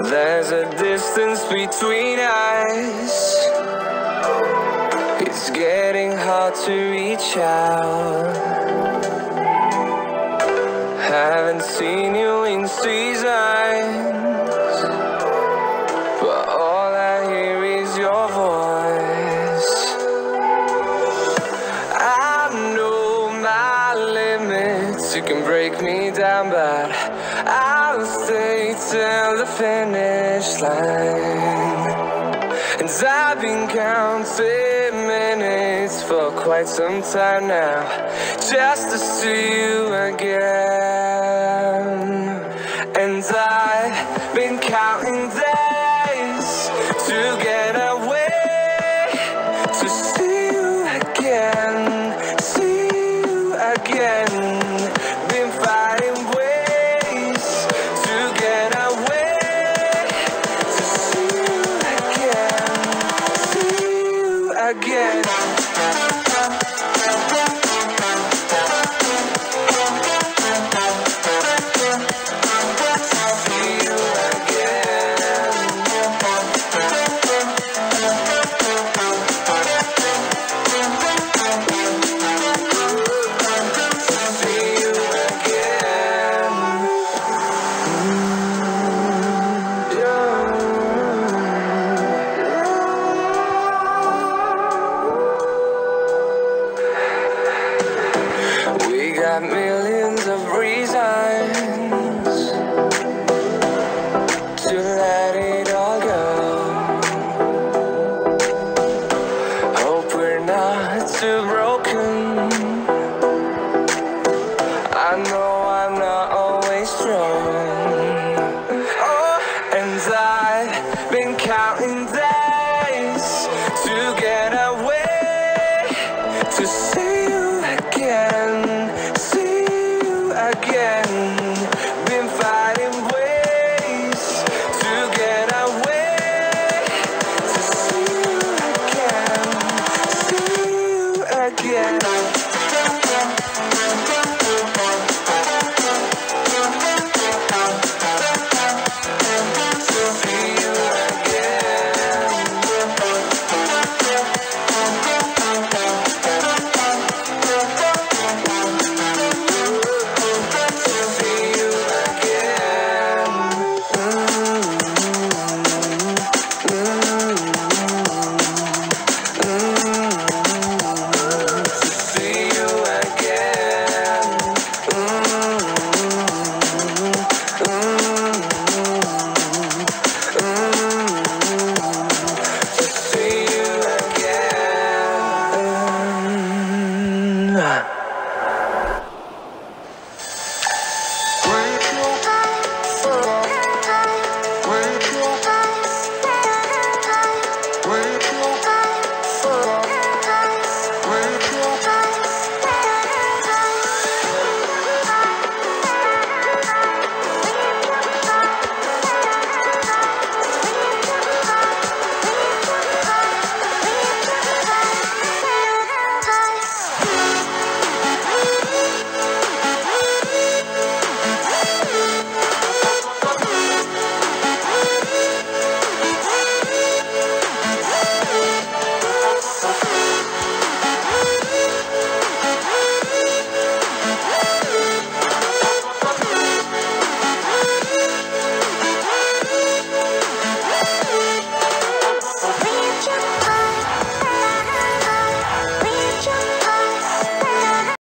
There's a distance between us. It's getting hard to reach out. Haven't seen you in seasons, but all I hear is your voice. I know my limits, you can break me down, but I'll stay till the finish line. And I've been counting minutes for quite some time now, just to see you again.